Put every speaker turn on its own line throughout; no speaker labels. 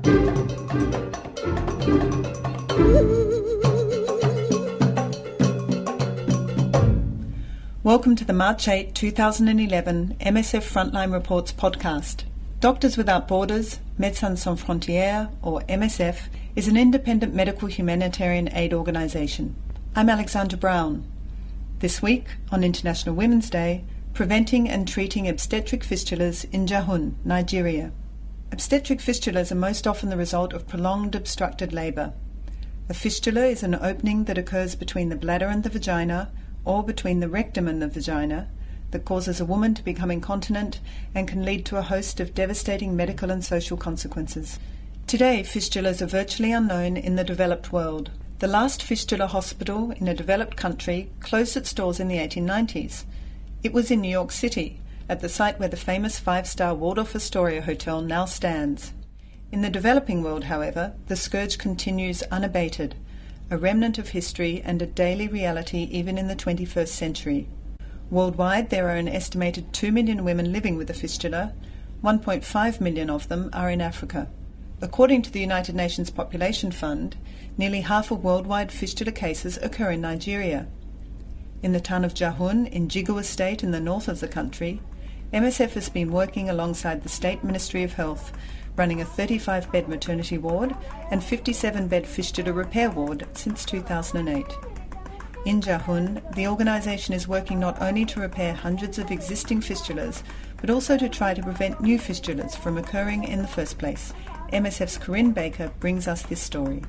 Welcome to the March 8, 2011 MSF Frontline Reports podcast. Doctors Without Borders, Médecins Sans Frontières, or MSF, is an independent medical humanitarian aid organisation. I'm Alexandra Brown. This week, on International Women's Day, preventing and treating obstetric fistulas in Jahun, Nigeria. Obstetric fistulas are most often the result of prolonged obstructed labour. A fistula is an opening that occurs between the bladder and the vagina, or between the rectum and the vagina, that causes a woman to become incontinent and can lead to a host of devastating medical and social consequences. Today, fistulas are virtually unknown in the developed world. The last fistula hospital in a developed country closed its doors in the 1890s. It was in New York City, at the site where the famous five-star Waldorf Astoria Hotel now stands. In the developing world, however, the scourge continues unabated, a remnant of history and a daily reality even in the 21st century. Worldwide, there are an estimated 2 million women living with a fistula. 1.5 million of them are in Africa. According to the United Nations Population Fund, nearly half of worldwide fistula cases occur in Nigeria. In the town of Jahun, in Jigawa State in the north of the country, MSF has been working alongside the State Ministry of Health, running a 35-bed maternity ward and 57-bed fistula repair ward since 2008. In Jahun, the organisation is working not only to repair hundreds of existing fistulas, but also to try to prevent new fistulas from occurring in the first place. MSF's Corinne Baker brings us this story.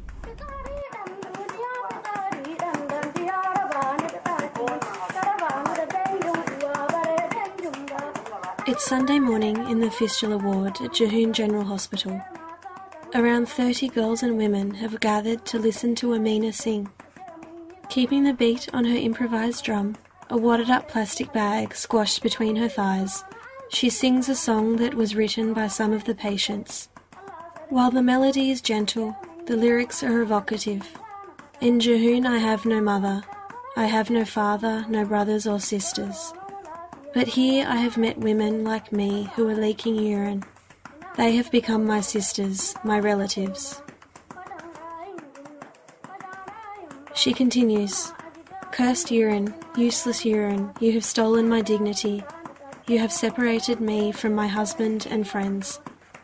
It's Sunday morning in the fistula ward at Jahun General Hospital. Around 30 girls and women have gathered to listen to Amina sing. Keeping the beat on her improvised drum, a wadded-up plastic bag squashed between her thighs, she sings a song that was written by some of the patients. While the melody is gentle, the lyrics are evocative. In Jahun I have no mother, I have no father, no brothers or sisters. But here I have met women like me who are leaking urine. They have become my sisters, my relatives. She continues, "Cursed urine, useless urine, you have stolen my dignity. You have separated me from my husband and friends."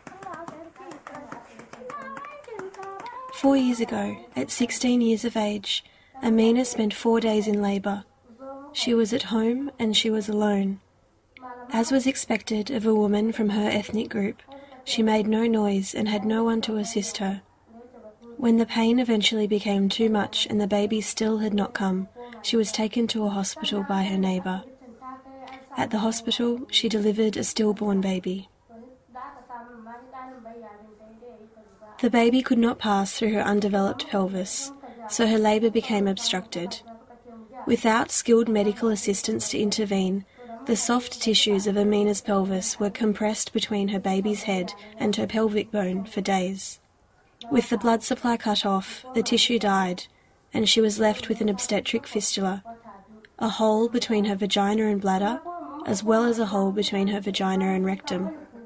4 years ago, at 16 years of age, Amina spent 4 days in labour. She was at home and she was alone. As was expected of a woman from her ethnic group, she made no noise and had no one to assist her. When the pain eventually became too much and the baby still had not come, she was taken to a hospital by her neighbour. At the hospital, she delivered a stillborn baby. The baby could not pass through her undeveloped pelvis, so her labour became obstructed. Without skilled medical assistance to intervene, the soft tissues of Amina's pelvis were compressed between her baby's head and her pelvic bone for days. With the blood supply cut off, the tissue died, and she was left with an obstetric fistula, a hole between her vagina and bladder, as well as a hole between her vagina and rectum.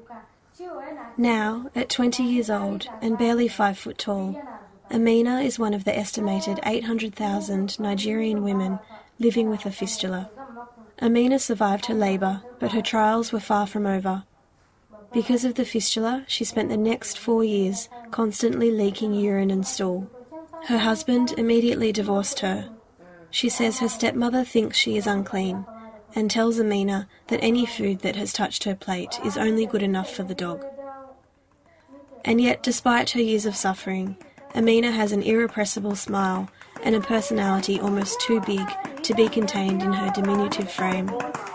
Now, at 20 years old and barely 5 foot tall, Amina is one of the estimated 800,000 Nigerian women living with a fistula. Amina survived her labour, but her trials were far from over. Because of the fistula, she spent the next 4 years constantly leaking urine and stool. Her husband immediately divorced her. She says her stepmother thinks she is unclean and tells Amina that any food that has touched her plate is only good enough for the dog. And yet, despite her years of suffering, Amina has an irrepressible smile and a personality almost too big to be contained in her diminutive frame.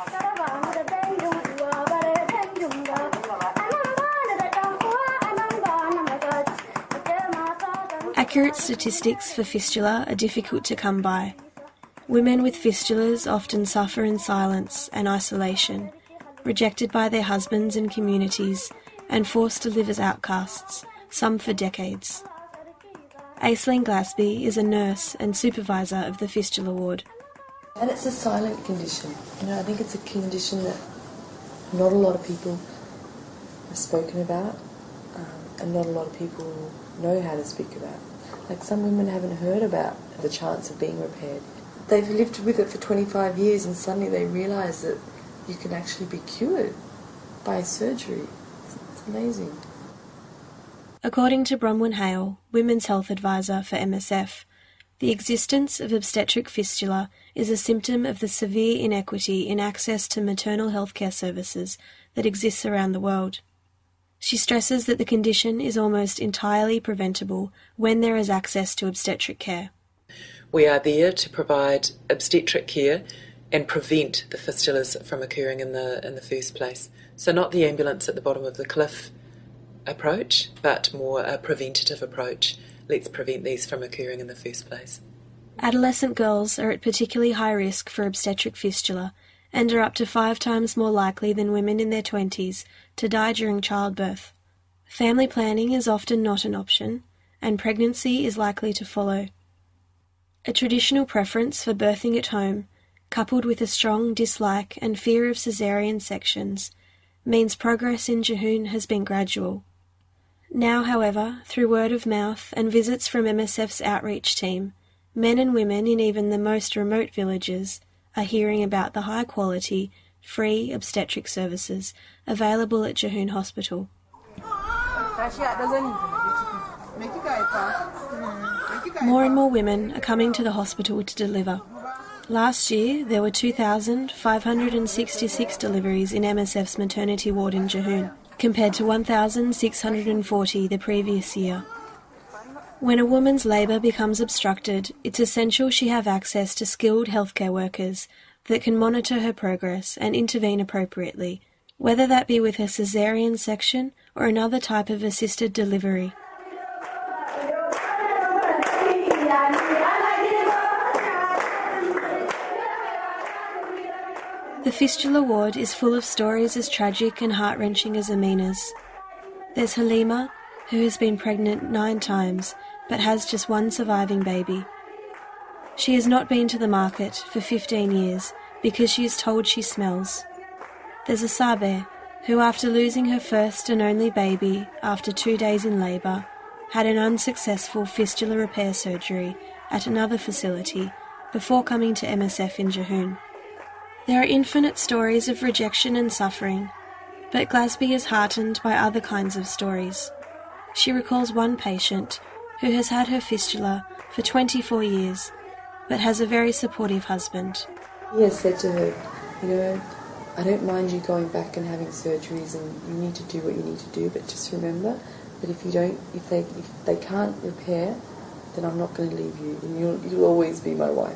Accurate statistics for fistula are difficult to come by. Women with fistulas often suffer in silence and isolation, rejected by their husbands and communities, and forced to live as outcasts, some for decades. Aislinn Glasby is a nurse and supervisor of the fistula ward.
And it's a silent condition. I think it's a condition that not a lot of people have spoken about. and not a lot of people know how to speak about. Like some women haven't heard about the chance of being repaired. They've lived with it for 25 years and suddenly they realise that you can actually be cured by surgery. It's amazing.
According to Bronwyn Hale, Women's Health Advisor for MSF, the existence of obstetric fistula is a symptom of the severe inequity in access to maternal healthcare services that exists around the world. She stresses that the condition is almost entirely preventable when there is access to obstetric care.
We are there to provide obstetric care and prevent the fistulas from occurring in the first place. So not the ambulance at the bottom of the cliff approach, but more a preventative approach. Let's prevent these from occurring in the first place.
Adolescent girls are at particularly high risk for obstetric fistula and are up to 5 times more likely than women in their 20s to die during childbirth. Family planning is often not an option, and pregnancy is likely to follow. A traditional preference for birthing at home, coupled with a strong dislike and fear of caesarean sections, means progress in Jehoon has been gradual. Now, however, through word of mouth and visits from MSF's outreach team, men and women in even the most remote villages are hearing about the high-quality, free obstetric services available at Jehoon Hospital. More and more women are coming to the hospital to deliver. Last year, there were 2,566 deliveries in MSF's maternity ward in Jehoon, compared to 1,640 the previous year. When a woman's labour becomes obstructed, it's essential she have access to skilled healthcare workers that can monitor her progress and intervene appropriately, whether that be with a caesarean section or another type of assisted delivery. The fistula ward is full of stories as tragic and heart-wrenching as Amina's. There's Halima, who has been pregnant 9 times, but has just one surviving baby. She has not been to the market for 15 years because she is told she smells. There's Asabe, who after losing her first and only baby after 2 days in labour, had an unsuccessful fistula repair surgery at another facility before coming to MSF in Jehoon. There are infinite stories of rejection and suffering, but Glasby is heartened by other kinds of stories. She recalls one patient who has had her fistula for 24 years, but has a very supportive husband.
He has said to her, I don't mind you going back and having surgeries and you need to do what you need to do, but just remember that if they can't repair, then I'm not going to leave you and you'll always be my wife.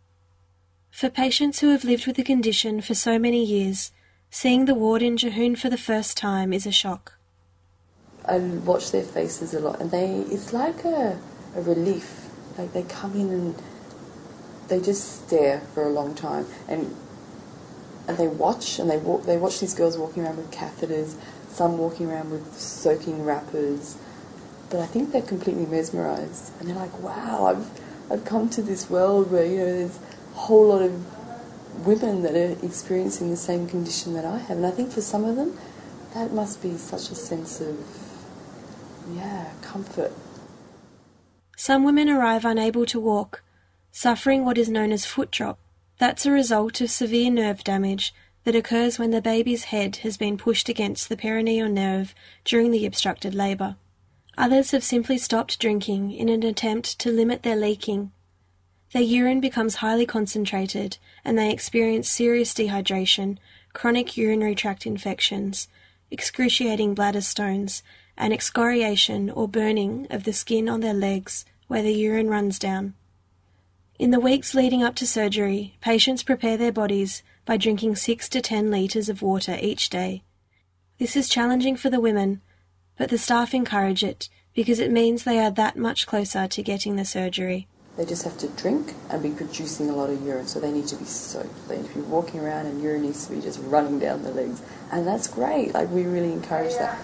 For patients who have lived with the condition for so many years, seeing the ward in Jehoon for the first time is a shock.
I watch their faces a lot and it's like a relief. Like they come in and they just stare for a long time and they watch and they watch these girls walking around with catheters, some walking around with soaking wrappers, but I think they're completely mesmerised and they're like, wow, I've come to this world where there's a whole lot of women that are experiencing the same condition that I have, and I think for some of them that must be such a sense of comfort.
Some women arrive unable to walk, suffering what is known as foot drop. That's a result of severe nerve damage that occurs when the baby's head has been pushed against the perineal nerve during the obstructed labour. Others have simply stopped drinking in an attempt to limit their leaking. Their urine becomes highly concentrated and they experience serious dehydration, chronic urinary tract infections, excruciating bladder stones, and excoriation or burning of the skin on their legs where the urine runs down. In the weeks leading up to surgery, patients prepare their bodies by drinking 6 to 10 litres of water each day. This is challenging for the women, but the staff encourage it because it means they are that much closer to getting the surgery.
They just have to drink and be producing a lot of urine, so they need to be soaked. They need to be walking around and urine needs to be just running down their legs. And that's great, we really encourage that.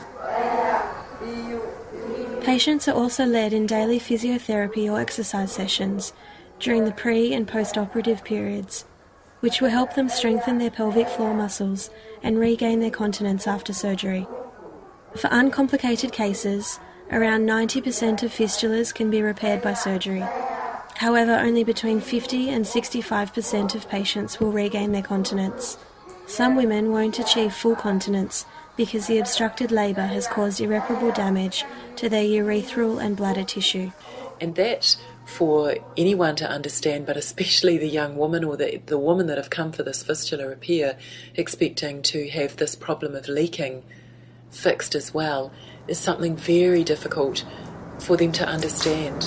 Patients are also led in daily physiotherapy or exercise sessions during the pre- and post-operative periods, which will help them strengthen their pelvic floor muscles and regain their continence after surgery. For uncomplicated cases, Around 90% of fistulas can be repaired by surgery. However, only between 50 and 65% of patients will regain their continence. Some women won't achieve full continence because the obstructed labour has caused irreparable damage to their urethral and bladder tissue.
And that, for anyone to understand, but especially the young woman or the woman that have come for this fistula repair expecting to have this problem of leaking fixed as well, is something very difficult for them to understand.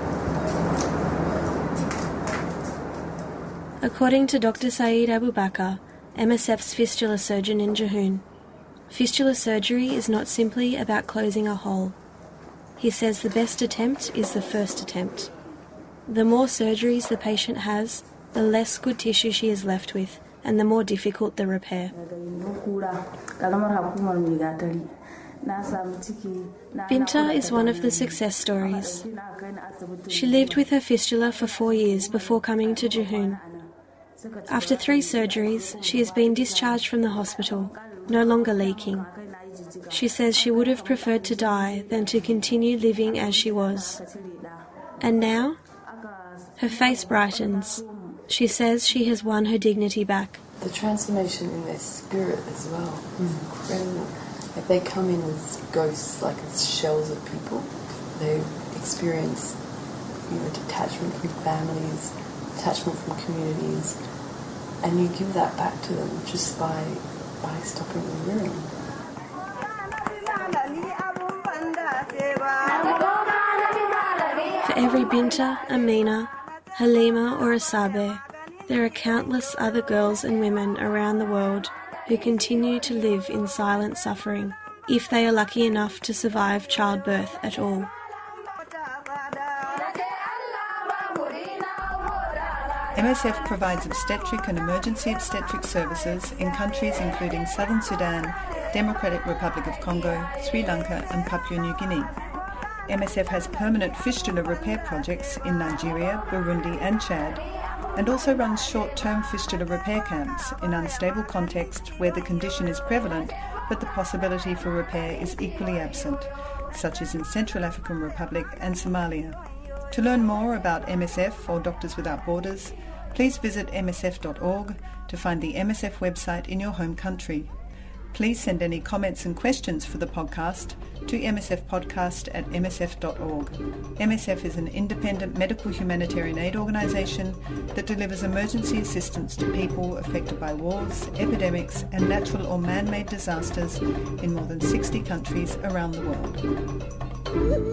According to Dr. Saeed Abu Bakr, MSF's fistula surgeon in Jehoon, fistula surgery is not simply about closing a hole. He says the best attempt is the first attempt. The more surgeries the patient has, the less good tissue she is left with, and the more difficult the repair. Binta is one of the success stories. She lived with her fistula for 4 years before coming to Jehoon. After 3 surgeries, she has been discharged from the hospital, no longer leaking. She says she would have preferred to die than to continue living as she was. And now, her face brightens. She says she has won her dignity back.
The transformation in their spirit as well is incredible. Like they come in as ghosts, like as shells of people. They experience, detachment from families, detachment from communities, and you give that back to them just by stopping the urine.
For every Binta, Amina, Halima or Asabe, there are countless other girls and women around the world who continue to live in silent suffering, if they are lucky enough to survive childbirth at all.
MSF provides obstetric and emergency obstetric services in countries including Southern Sudan, Democratic Republic of Congo, Sri Lanka and Papua New Guinea. MSF has permanent fistula repair projects in Nigeria, Burundi and Chad, and also runs short-term fistula repair camps in unstable contexts where the condition is prevalent but the possibility for repair is equally absent, such as in Central African Republic and Somalia. To learn more about MSF or Doctors Without Borders, please visit msf.org to find the MSF website in your home country. Please send any comments and questions for the podcast to msfpodcast@msf.org. MSF is an independent medical humanitarian aid organisation that delivers emergency assistance to people affected by wars, epidemics and natural or man-made disasters in more than 60 countries around the world.